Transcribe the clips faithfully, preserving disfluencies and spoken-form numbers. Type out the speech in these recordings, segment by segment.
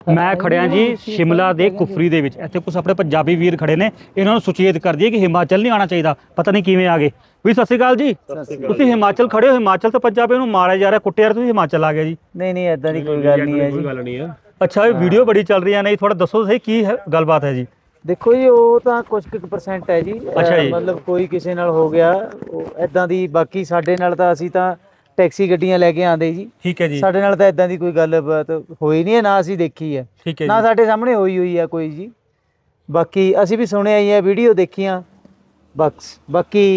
मैं खड़िया जी शिमला ਦੇ ਕੁਫਰੀ ਦੇ ਵਿੱਚ ਇੱਥੇ ਕੁਝ ਆਪਣੇ ਪੰਜਾਬੀ ਵੀਰ ਖੜੇ ਨੇ ਇਹਨਾਂ ਨੂੰ ਸੁਚੇਤ ਕਰ ਦਈਏ ਕਿ ਹਿਮਾਚਲ ਨਹੀਂ ਆਉਣਾ ਚਾਹੀਦਾ ਪਤਾ ਨਹੀਂ ਕਿਵੇਂ ਆ ਗਏ ਵੀ ਸਤਿ ਸ਼੍ਰੀ ਅਕਾਲ ਜੀ ਤੁਸੀਂ ਹਿਮਾਚਲ ਖੜੇ ਹੋ ਹਿਮਾਚਲ ਤੋਂ ਪੰਜਾਬੀ ਨੂੰ ਮਾਰਿਆ ਜਾ ਰਿਹਾ ਕੁੱਟਿਆ ਤੁਸੀਂ ਹਿਮਾਚਲ ਆ ਗਏ ਜੀ ਨਹੀਂ ਨਹੀਂ ਇਦਾਂ ਦੀ ਕੋਈ ਗੱਲ ਨਹੀਂ ਹੈ ਜੀ ਗੱਲ ਨਹੀਂ ਹੈ ਅੱਛਾ ਇਹ ਵੀਡੀਓ ਬੜੀ ਚੱਲ ਰਹੀ ਹੈ ਨਹੀਂ ਥੋੜਾ ਦੱਸੋ ਸਹੀ ਕੀ ਹੈ ਗੱਲਬਾਤ ਹੈ ਜੀ ਦੇਖੋ ਜੀ ਉਹ ਤਾਂ ਕੁਝ ਕੁ ਪਰਸੈਂਟ ਹੈ ਜੀ ਅੱਛਾ ਜੀ ਮਤਲਬ ਕੋਈ ਕਿਸੇ ਨਾਲ ਹੋ ਗਿਆ ਉਹ ਇਦਾਂ ਦੀ ਬਾਕੀ ਸਾਡੇ ਨਾਲ ਤਾਂ ਅਸੀਂ ਤਾਂ ਟੈਕਸੀ ਗੱਡੀਆਂ ਲੈ ਕੇ ਆਂਦੇ ਜੀ ਠੀਕ ਹੈ ਜੀ ਸਾਡੇ ਨਾਲ ਤਾਂ ਇਦਾਂ ਦੀ ਕੋਈ ਗੱਲਬਾਤ ਹੋਈ ਨਹੀਂ ਹੈ ਨਾ ਅਸੀਂ ਦੇਖੀ ਹੈ ਠੀਕ ਹੈ ਨਾ ਸਾਡੇ ਸਾਹਮਣੇ ਹੋਈ ਹੋਈ ਹੈ ਕੋਈ ਜੀ ਬਾਕੀ ਅਸੀਂ ਵੀ ਸੁਣਿਆ ਹੀ ਹੈ ਵੀਡੀਓ ਦੇਖੀਆਂ ਬਸ ਬਾਕੀ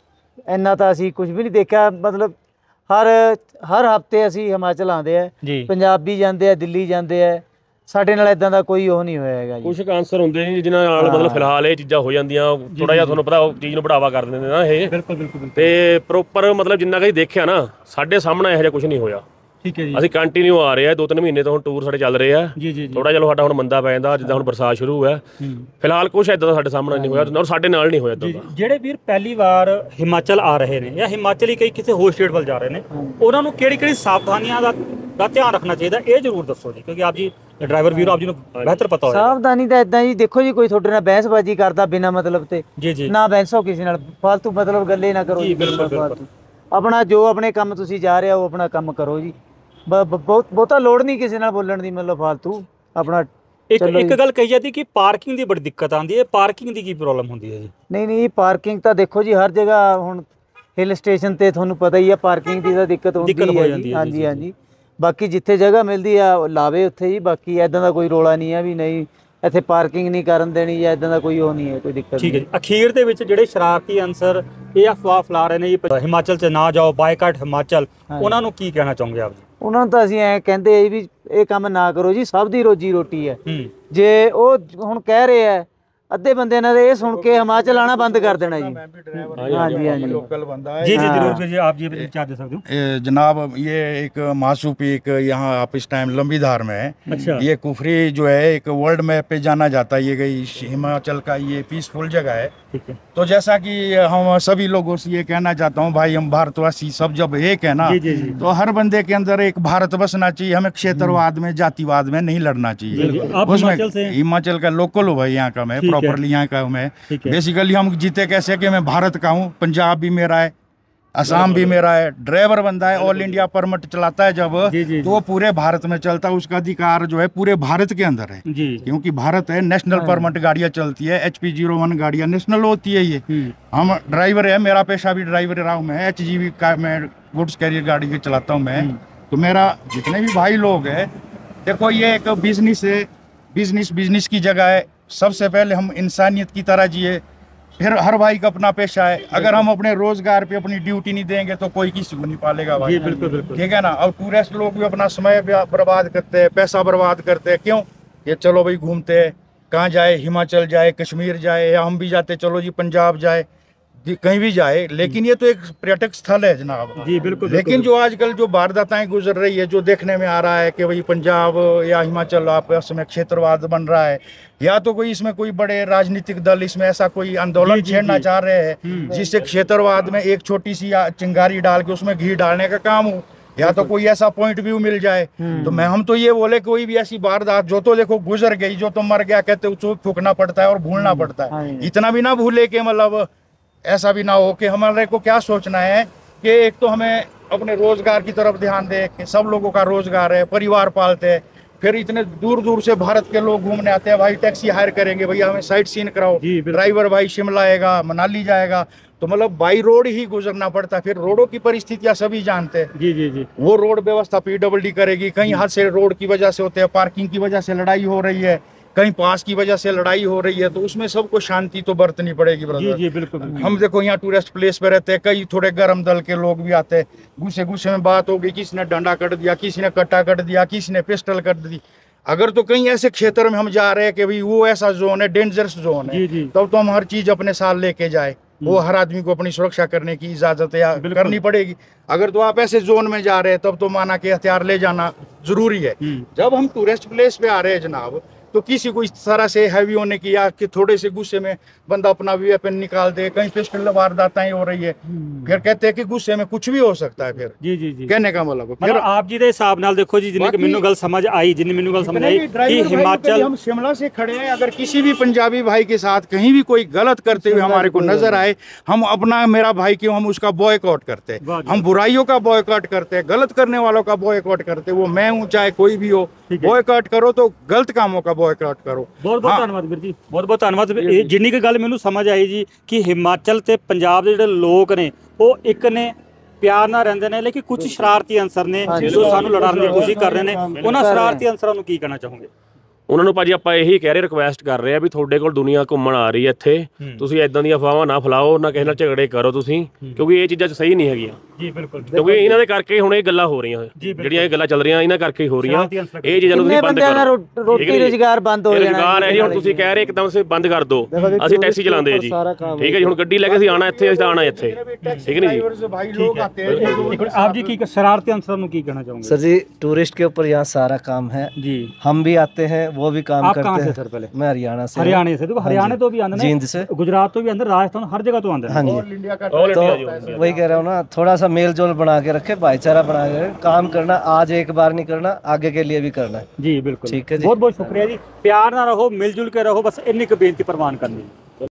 ਇੰਨਾ ਤਾਂ ਅਸੀਂ ਕੁਝ ਵੀ ਨਹੀਂ ਦੇਖਿਆ ਮਤਲਬ ਹਰ ਹਰ ਹਫਤੇ ਅਸੀਂ ਹਿਮਾਚਲ ਆਉਂਦੇ ਆ ਪੰਜਾਬੀ ਜਾਂਦੇ ਆ ਦਿੱਲੀ ਜਾਂਦੇ ਆ ਸਾਡੇ ਨਾਲ ਇਦਾਂ ਦਾ ਕੋਈ ਉਹ ਨਹੀਂ ਹੋਇਆ ਹੈਗਾ ਜੀ ਕੁਝ ਆਨਸਰ ਹੁੰਦੇ ਨੇ ਜਿਨ੍ਹਾਂ ਨਾਲ ਮਤਲਬ ਫਿਲਹਾਲ ਇਹ ਚੀਜ਼ਾਂ ਹੋ ਜਾਂਦੀਆਂ ਥੋੜਾ ਜਿਹਾ ਤੁਹਾਨੂੰ ਪਤਾ ਉਹ ਚੀਜ਼ ਨੂੰ ਬੜਾਵਾ ਕਰ ਦਿੰਦੇ ਨੇ ਨਾ ਇਹ ਬਿਲਕੁਲ ਬਿਲਕੁਲ ਤੇ ਪ੍ਰੋਪਰ ਮਤਲਬ ਜਿੰਨਾ ਕਦੀ ਦੇਖਿਆ ਨਾ ਸਾਡੇ ਸਾਹਮਣੇ ਇਹੋ ਜਿਹਾ ਕੁਝ ਨਹੀਂ ਹੋਇਆ ਠੀਕ ਹੈ ਜੀ ਅਸੀਂ ਕੰਟੀਨਿਊ ਆ ਰਹੇ ਆ ਦੋ ਤਿੰਨ ਮਹੀਨੇ ਤੋਂ ਹੁਣ ਟੂਰ ਸਾਡੇ ਚੱਲ ਰਹੇ ਆ ਜੀ ਜੀ ਥੋੜਾ ਜਿਹਾ ਸਾਡਾ ਹੁਣ ਮੰਦਾ ਪੈ ਜਾਂਦਾ ਜਿੱਦਾਂ ਹੁਣ ਬਰਸਾਤ ਸ਼ੁਰੂ ਹੋਇਆ ਫਿਲਹਾਲ ਕੁਝ ਇਦਾਂ ਦਾ ਸਾਡੇ ਸਾਹਮਣੇ ਨਹੀਂ ਹੋਇਆ ਔਰ ਸਾਡੇ ਨਾਲ ਨਹੀਂ ਹੋਇਆ ਇਦਾਂ ਦਾ ਜਿਹੜੇ ਵੀਰ ਪਹਿਲੀ ਵਾਰ ਹਿਮਾਚਲ ਆ ਰਹੇ ਨੇ ਜਾਂ ਹਿਮਾਚਲੀ ਕਈ ਕਿਸੇ ਹੋਰ ਸਟੇਟ ਵੱਲ ਜਾ ਰਹੇ ਨੇ ਉਹਨਾਂ ਨੂੰ ਕਿਹੜੀ ਕਿਹੜੀ ਸਾਵਧਾਨੀਆਂ ਦਾ ਦਾ ਧਿਆਨ ਰੱਖਣਾ ਚਾਹੀਦਾ ਇਹ ਜ਼ਰੂਰ ਦੱਸੋ ਜੀ ਕਿਉਂਕਿ ਆਪ ਜੀ ਡਰਾਈਵਰ ਵੀਰ ਆਪ ਜੀ ਨੂੰ ਬਿਹਤਰ ਪਤਾ ਹੋਏਗਾ ਸਾਵਧਾਨੀ ਤਾਂ ਇਦਾਂ ਜੀ ਦੇਖੋ ਜੀ ਕੋਈ ਤੁਹਾਡੇ ਨਾਲ ਬਹਿਸਬਾਜ਼ੀ ਕਰਦਾ ਬਿਨਾਂ ਮਤਲਬ ਤੇ ਜੀ ਜੀ ਨਾ ਬਹਿਸੋ ਕਿਸੇ ਨਾਲ ਫालतू ਮਤਲਬ ਗੱਲੇ ਨਾ ਕਰੋ ਜੀ ਬਿਲਕੁਲ ਬਿਲਕੁਲ ਆਪਣਾ ਜੋ ਆਪਣੇ ਕੰਮ ਤੁਸੀਂ ਜਾ ਰਹੇ ਹੋ ਆਪਣਾ ਕੰਮ ਕਰੋ ਜੀ ਬਹੁਤ ਬਹੁਤਾ ਲੋੜ ਨਹੀਂ ਕਿਸੇ ਨਾਲ ਬੋਲਣ ਦੀ ਮਤਲਬ ਫालतू ਆਪਣਾ ਇੱਕ ਇੱਕ ਗੱਲ ਕਹੀ ਜਾਂਦੀ ਕਿ ਪਾਰਕਿੰਗ ਦੀ ਬੜੀ ਦਿੱਕਤ ਆਉਂਦੀ ਹੈ ਪਾਰਕਿੰਗ ਦੀ ਕੀ ਪ੍ਰੋਬਲਮ ਹੁੰਦੀ ਹੈ ਜੀ ਨਹੀਂ ਨਹੀਂ ਪਾਰਕਿੰਗ ਤਾਂ ਦੇਖੋ ਜੀ ਹਰ ਜਗ੍ਹਾ ਹੁਣ ਹਿਲ ਸਟੇਸ਼ਨ ਤੇ ਤੁਹਾਨੂੰ ਪਤਾ ਹੀ ਹੈ ਪਾਰਕਿੰਗ ਦੀ ਤਾਂ ਦਿੱਕਤ ਹੁੰਦੀ ਹੈ ਹਾਂਜੀ ਹਾਂਜੀ ਬਾਕੀ ਜਿੱਥੇ ਜਗ੍ਹਾ ਮਿਲਦੀ ਆ ਲਾਵੇ ਉੱਥੇ ਜੀ ਬਾਕੀ ਐਦਾਂ ਦਾ ਕੋਈ ਰੋਲਾ ਨਹੀਂ ਹੈ ਵੀ ਨਹੀਂ ਇੱਥੇ ਪਾਰਕਿੰਗ ਨਹੀਂ ਕਰਨ ਦੇਣੀ ਜਾਂ ਐਦਾਂ ਦਾ ਕੋਈ ਉਹ ਨਹੀਂ ਹੈ ਕੋਈ ਦਿੱਕਤ ਠੀਕ ਹੈ ਜੀ ਅਖੀਰ ਦੇ ਵਿੱਚ ਜਿਹੜੇ ਸ਼ਰਾਰਤੀ ਅਨਸਰ ਇਹ ਅਫਵਾਹ ਫੈਲਾ ਰਹੇ ਨੇ ਜੀ ਹਿਮਾਚਲ 'ਚ ਨਾ ਜਾਓ ਬਾਈਕਾਟ ਹਿਮਾਚਲ ਉਹਨਾਂ ਨੂੰ ਕੀ ਕਹਿਣਾ ਚਾਹੋਗੇ ਆਪ ਜੀ ਉਹਨਾਂ ਨੂੰ ਤਾਂ ਅਸੀਂ ਐਂ ਕਹਿੰਦੇ ਆ ਵੀ ਇਹ ਕੰਮ ਨਾ ਕਰੋ ਜੀ ਸਭ ਦੀ ਰੋਜੀ ਰੋਟੀ ਹੈ ਜੇ ਉਹ ਹੁਣ ਕਹਿ ਰਹੇ ਆ ਅੱਧੇ ਬੰਦੇ ਨੇ ਇਹ ਸੁਣ ਕੇ ਹਿਮਾਚਲ ਆਣਾ ਬੰਦ कर देना जी हाँ जी हाँ जी लोकल बंदा है जी जी जरूर जी आप जी चार्ज दे सकते हो जनाब ये एक मासू पीक यहाँ आप इस टाइम लंबी धार में है अच्छा ये कुफरी जो है एक वर्ल्ड मैप पे जाना जाता है ये गई हिमाचल का ये पीसफुल जगह है ठीक है तो जैसा कि हम सभी लोगों से ये कहना चाहता हूँ भाई हम भारतवासी सब जब एक है ना जी, जी, जी। तो हर बंदे के अंदर एक भारत बसना चाहिए हमें क्षेत्रवाद में जातिवाद में नहीं लड़ना चाहिए उसमें हिमाचल का लोकल हो भाई यहाँ का मैं प्रॉपरली यहाँ का हूँ मैं बेसिकली हम जीते कैसे कि मैं भारत का हूँ पंजाब भी मेरा है असम भी मेरा है ड्राइवर बंदा है ऑल इंडिया परमिट चलाता है जब जी, जी, तो वो पूरे भारत में चलता है उसका अधिकार जो है पूरे भारत के अंदर है जी। क्योंकि भारत है नेशनल परमिट गाड़ियाँ चलती है एच पी जीरो वन गाड़ियाँ नेशनल होती है ये हम ड्राइवर है मेरा पेशा भी ड्राइवर रहा हूँ मैं एच जी वी का मैं गुड्स कैरियर गाड़ी के चलाता हूँ मैं तो मेरा जितने भी भाई लोग हैं देखो ये एक बिजनेस है बिजनेस बिजनेस की जगह है सबसे पहले हम इंसानियत की तरह जिए फिर हर भाई का अपना पेशा है अगर हम अपने रोजगार पे अपनी ड्यूटी नहीं देंगे तो कोई किसी को नहीं पालेगा भाई बिल्कुल बिल्कुल ठीक है ना और टूरिस्ट लोग भी अपना समय बर्बाद करते हैं पैसा बर्बाद करते हैं क्यों ये चलो भाई घूमते हैं कहाँ जाए हिमाचल जाए कश्मीर जाए या हम भी जाते चलो जी पंजाब जाए कहीं भी जाए लेकिन ये तो एक पर्यटक स्थल है जनाब जी बिल्कुल लेकिन जो आजकल जो वारदातें गुजर रही है जो देखने में आ रहा है कि भाई पंजाब या हिमाचल आपस में क्षेत्रवाद बन रहा है या तो कोई इसमें कोई बड़े राजनीतिक दल इसमें ऐसा कोई आंदोलन छेड़ना चाह रहे हैं जिससे क्षेत्रवाद में एक छोटी सी चिंगारी डाल के उसमें घी डालने का काम हो या तो कोई ऐसा पॉइंट व्यू मिल जाए तो मैं हम तो ये बोले कोई भी ऐसी वारदात जो तो देखो गुजर गई जो तो मर गया कहते उसको फूकना पड़ता है और भूलना पड़ता है इतना भी ना भूले कि मतलब ऐसा भी ना हो कि हमारे को क्या सोचना है कि एक तो हमें अपने रोजगार की तरफ ध्यान दे कि सब लोगों का रोजगार है परिवार पालते हैं फिर इतने दूर दूर से भारत के लोग घूमने आते हैं भाई टैक्सी हायर करेंगे भैया हमें साइट सीन कराओ ड्राइवर भाई शिमला आएगा मनाली जाएगा तो मतलब बाई रोड ही गुजरना पड़ता है फिर रोडों की परिस्थितियां सभी जानते हैं जी जी जी वो रोड व्यवस्था पीडब्ल्यूडी करेगी कहीं हादसे रोड की वजह से होते हैं पार्किंग की वजह से लड़ाई हो रही है कहीं पास की वजह से लड़ाई हो रही है तो उसमें सबको शांति तो बरतनी पड़ेगी ब्रदर जी जी बिल्कुल हम देखो यहाँ टूरिस्ट प्लेस पे रहते हैं कई थोड़े गर्म दल के लोग भी आते हैं गुस्से गुस्से में बात हो गई किसी ने डंडा कट दिया किसी ने कट्टा कट दिया किसी ने पिस्टल कट दी अगर तो कहीं ऐसे क्षेत्र में हम जा रहे हैं कि भाई वो ऐसा जोन है डेंजरस जोन है तब तो हम हर चीज अपने साथ लेके जाए वो हर आदमी को अपनी सुरक्षा करने की इजाजत या करनी पड़ेगी अगर तो आप ऐसे जोन में जा रहे हैं तब तो माना कि हथियार ले जाना जरूरी है जब हम टूरिस्ट प्लेस पे आ रहे हैं जनाब तो किसी को इस तरह से हैवी होने की या कि थोड़े से गुस्से में बंदा अपना वेपन निकाल दे, कहीं पिस्टल वारदातें हो रही है, फिर कहते हैं कि गुस्से में कुछ भी हो सकता है। फिर जी जी जी कहने का मतलब मतलब आप जी ਦੇ ਹਿਸਾਬ ਨਾਲ ਦੇਖੋ ਜੀ ਜਿੰਨੀ ਕਿ ਮੈਨੂੰ ਗੱਲ ਸਮਝ ਆਈ ਜਿੰਨੀ ਮੈਨੂੰ ਗੱਲ समझ आई कि हिमाचल हम शिमला से खड़े हैं, अगर किसी भी पंजाबी भाई के साथ कहीं भी कोई गलत करते हुए हमारे को नजर आए, हम अपना मेरा भाई क्यों हम उसका बॉयकॉट करते हैं, हम बुराइयों का बॉयकॉट करते हैं, गलत करने वालों का बॉयकॉट करते हैं, वो मैं हूँ चाहे कोई भी हो, बॉयकॉट करो तो गलत कामों का बॉयकॉट करो। ਬਹੁਤ ਬਹੁਤ ਧੰਨਵਾਦ ਵੀਰ ਜੀ, ਬਹੁਤ ਬਹੁਤ ਧੰਨਵਾਦ। ਇਹ ਜਿੰਨੀ ਕੁ ਗੱਲ ਮੈਨੂੰ ਸਮਝ ਆਈ ਜੀ ਕਿ ਹਿਮਾਚਲ ਤੇ ਪੰਜਾਬ ਦੇ ਜਿਹੜੇ ਲੋਕ ਨੇ ਉਹ ਇੱਕ ਨੇ, ਪਿਆਰ ਨਾਲ ਰਹਿੰਦੇ ਨੇ, ਲੇਕਿਨ ਕੁਝ ਸ਼ਰਾਰਤੀ ਅਨਸਰ ਨੇ ਜੋ ਸਾਨੂੰ ਲੜਾਉਣ ਦੀ ਕੋਸ਼ਿਸ਼ ਕਰ ਰਹੇ ਨੇ। ਉਹਨਾਂ ਸ਼ਰਾਰਤੀ ਅਨਸਰਾਂ ਨੂੰ ਕੀ ਕਹਿਣਾ ਚਾਹੋਗੇ? ਉਹਨਾਂ ਨੂੰ ਭਾਜੀ ਆਪਾਂ ਇਹੀ ਕਹਿ ਰਹੇ, ਰਿਕੁਐਸਟ ਕਰ ਰਹੇ ਆ ਵੀ ਤੁਹਾਡੇ ਕੋਲ ਦੁਨੀਆ ਘੁੰਮਣ ਆ ਰਹੀ ਹੈ ਇੱਥੇ, ਤੁਸੀਂ ਇਦਾਂ ਦੀਆਂ ਅਫਵਾਹਾਂ ਨਾ ਫੈਲਾਓ, ਨਾ ਕਿਸੇ ਨਾਲ ਝਗੜੇ ਕਰੋ ਤੁਸੀਂ, ਕਿਉਂਕਿ ਇਹ ਚੀਜ਼ਾਂ ਸਹੀ ਨਹੀਂ ਹੈਗੀਆਂ ਜੀ। ਬਿਲਕੁਲ, ਕਿਉਂਕਿ ਇਹਨਾਂ ਦੇ ਕਰਕੇ ਹੁਣ ਇਹ ਗੱਲਾਂ ਹੋ ਰਹੀਆਂ, ਜਿਹੜੀਆਂ ਇਹ ਗੱਲਾਂ ਚੱਲ ਰਹੀਆਂ ਇਹਨਾਂ ਕਰਕੇ ਹੀ ਹੋ ਰਹੀਆਂ। ਇਹ ਚੀਜ਼ਾਂ ਨੂੰ ਤੁਸੀਂ ਬੰਦ ਕਰੋ। ਰੋਟੀ ਰੁਜ਼ਗਾਰ ਬੰਦ ਹੋ ਜਾਣਾ, ਰੁਜ਼ਗਾਰ ਹੈ ਜੀ। ਹੁਣ ਤੁਸੀਂ ਕਹਿ ਰਹੇ ਇੱਕਦਮ ਸੇ ਬੰਦ ਕਰ ਦਿਓ, ਅਸੀਂ ਟੈਕਸੀ ਚਲਾਉਂਦੇ ਜੀ, ਠੀਕ ਹੈ ਜੀ। ਹੁਣ ਗੱਡੀ ਲੈ ਕੇ ਅਸੀਂ ਆਣਾ ਇੱਥੇ, ਅਸੀਂ ਤਾਂ ਆਣਾ ਇੱਥੇ, ਠੀਕ ਨਹੀਂ ਜੀ। आप जी की शरारती अंसर ਨੂੰ ਕੀ ਕਹਿਣਾ ਚਾਹੋਗੇ? सर जी टूरिस्ट के ऊपर यहाँ सारा काम है जी, हम भी आते हैं वो भी काम आप करते कहाँ से हैं। सर पहले? मैं हरियाणा से हूँ। हरियाणा से। देखो हरियाणा तो भी आंदे ने, जींद से, गुजरात तो भी आंदे, राजस्थान हर जगह तो आंदे। हाँ जी। तो वही कह रहा हूँ ना, थोड़ा सा मेल जोल बना के रखे, भाईचारा बना के रखे, काम करना आज एक बार नहीं करना, आगे के लिए भी करना है जी। बिल्कुल, ठीक है जी। बहुत बहुत शुक्रिया जी। प्यार ना रहो, मिलजुल के रहो, बस इन्नी की बेनती प्रवान करनी।